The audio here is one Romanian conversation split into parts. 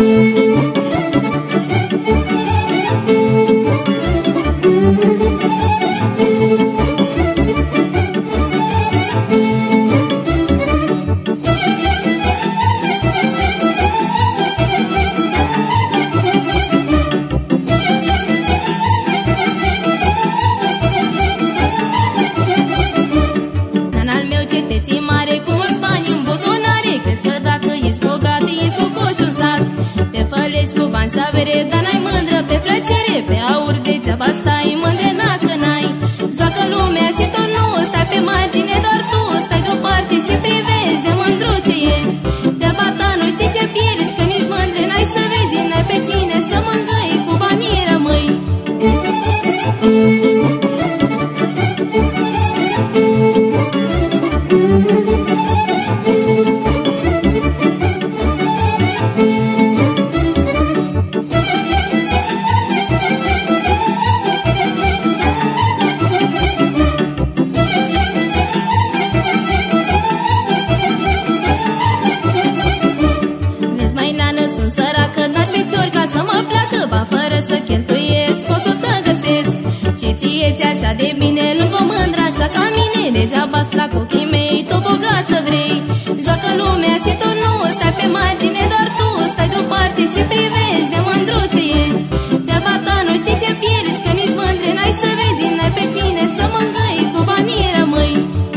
Dar n-ai mândră pe plăcere, pe aur degeaba stai mândre dacă n-ai. Joacă lumea și tu nu stai pe margine, doar tu stai deoparte și privești de mândru ce ești. De-aba ta nu știi ce pierzi, că nici mândre n-ai să vezi, n-ai pe cine să mângâi, cu banii rămâi. Ție-ți așa de bine lângă o mândră așa ca mine, degeaba-ți plac ochii mei, tu bogată vrei. Joacă lumea și tu nu stai pe margine, doar tu stai deoparte și privești de mândru ce ești. De-aba ta nu știi ce pierzi, că nici mândre n-ai să vezi, n-ai pe cine să mângâi, cu banii rămâi.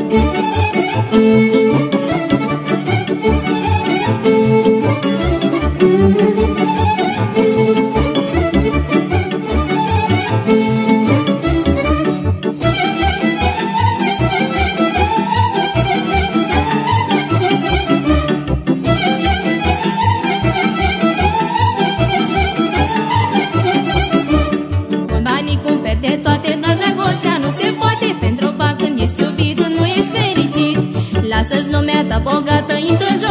De toate, dar dragostea nu se poate, pentru că când ești iubit nu ești fericit. Lasă-ți lumea ta bogată, intră în